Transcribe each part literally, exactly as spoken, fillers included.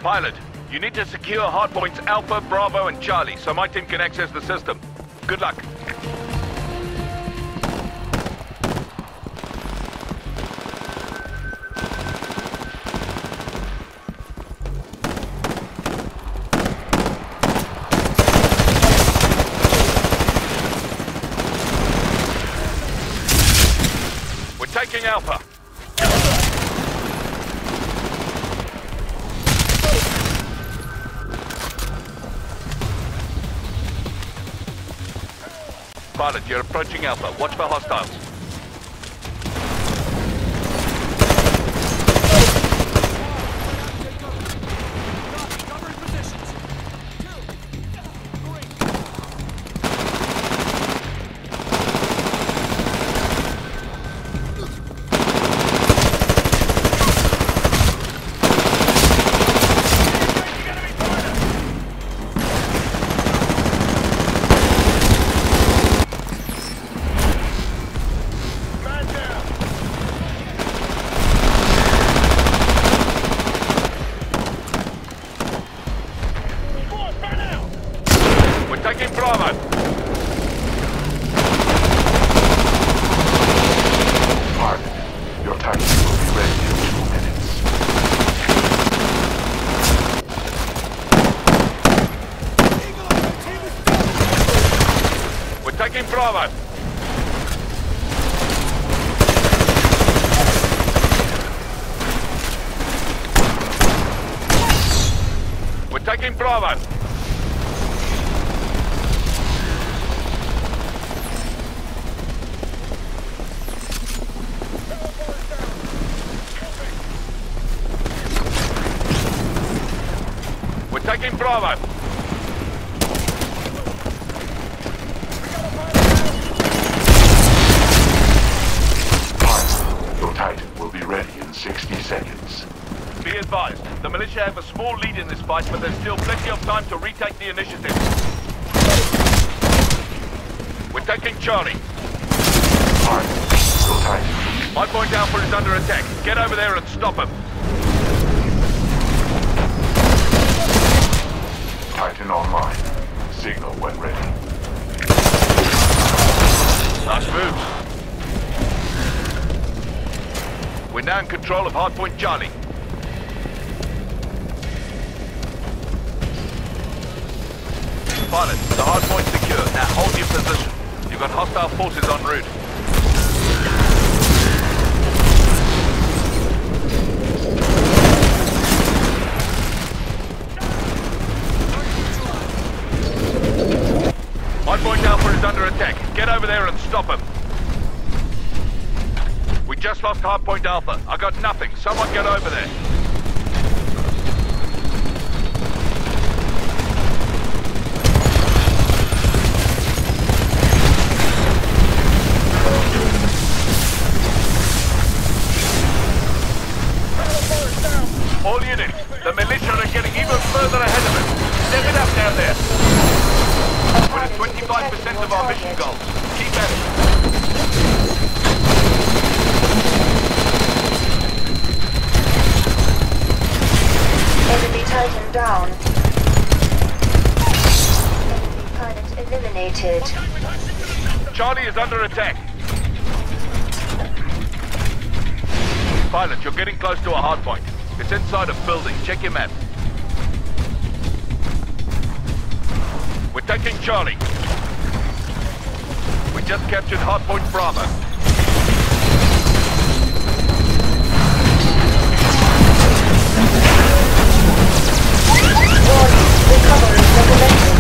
Pilot, you need to secure hardpoints Alpha, Bravo, and Charlie so my team can access the system. Good luck. We're taking Alpha. Pilot, you're approaching Alpha. Watch for hostiles. Taking Bravo. Pardon. Your taxi will be ready in two minutes. We're taking Bravo. We're taking Bravo. Taking Bravo. Your Titan will be ready in sixty seconds. Be advised, the militia have a small lead in this fight, but there's still plenty of time to retake the initiative. We're taking Charlie. Your Titan. My point Alpha is under attack. Get over there and stop him. Titan online. Signal when ready. Nice moves. We're now in control of hardpoint Charlie. Pilot, the hardpoint's secure. Now hold your position. You've got hostile forces en route. Hardpoint Alpha is under attack. Get over there and stop him. We just lost Hardpoint Alpha. I got nothing. Someone get over there. All units, the militia are getting even further ahead of us. Step it up down there. We're at twenty-five percent of our mission goals. Keep at it. Enemy Titan down. Enemy pilot eliminated. Charlie is under attack. Pilot, you're getting close to a hardpoint. It's inside a building. Check your map. We're taking Charlie. We just captured hardpoint Bravo. Warning, recovery recommended.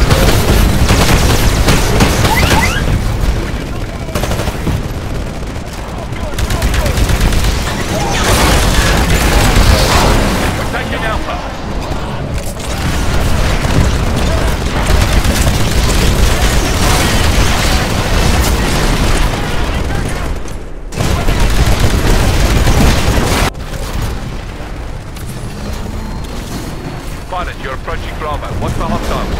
We're taking Alpha. Pilot, you're approaching Bravo. Watch for hostiles.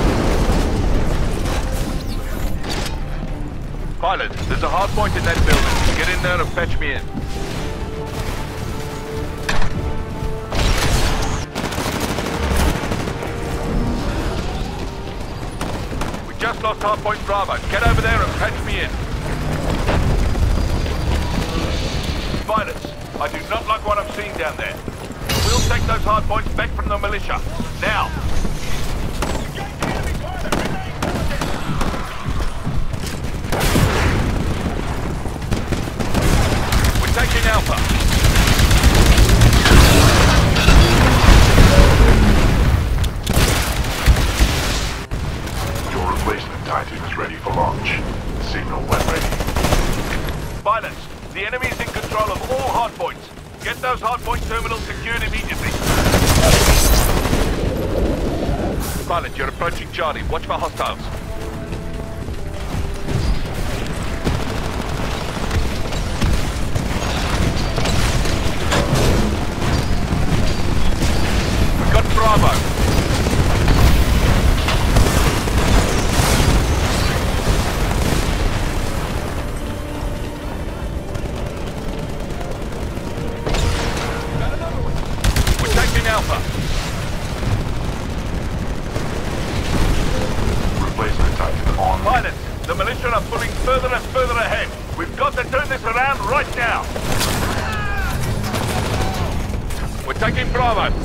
Pilot, there's a hard point in that building. Get in there and fetch me in. just lost hardpoint Bravo. Get over there and patch me in. Pilots, I do not like what I'm seeing down there. We'll take those hardpoints back from the militia. Now! We're taking Alpha. Your replacement Titan is ready for launch. Signal when ready. Pilots, the enemy is in control of all hardpoints. Get those hardpoint terminals secured immediately. Pilot, you're approaching Charlie. Watch for hostiles. We've got Bravo. Alpha. Replacement Titan on. Pilots, the militia are pulling further and further ahead. We've got to turn this around right now. We're taking Bravo.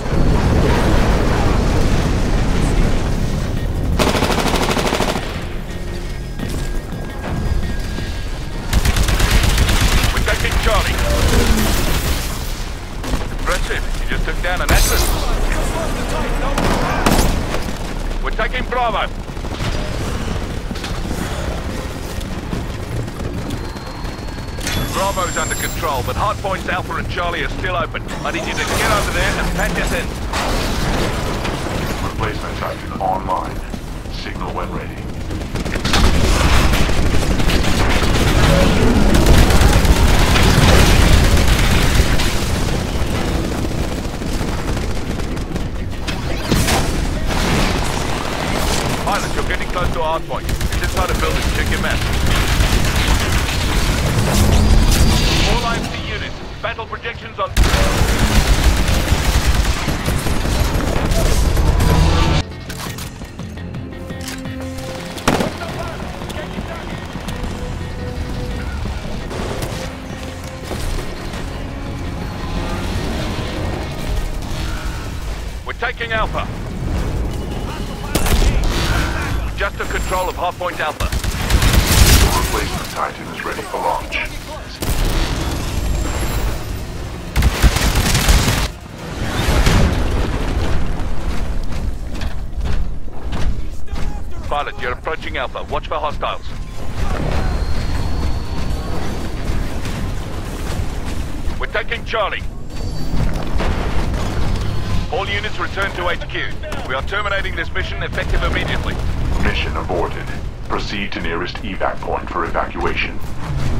We're taking Charlie. Impressive. You just took down an Atlas. We're taking Bravo. Bravo's under control, but hardpoints Alpha and Charlie are still open. I need you to get over there and patch us in. Replacement Titan online. Signal when ready. Pilot, you're getting close to our hardpoint. It's inside a building. Check your map. All lines to units. Battle projections on... We're taking Alpha. Just took control of hardpoint Alpha. Your replacement Titan is ready for launch. Pilot, you're approaching Alpha. Watch for hostiles. We're taking Charlie. All units return to H Q. We are terminating this mission effective immediately. Mission aborted. Proceed to nearest evac point for evacuation.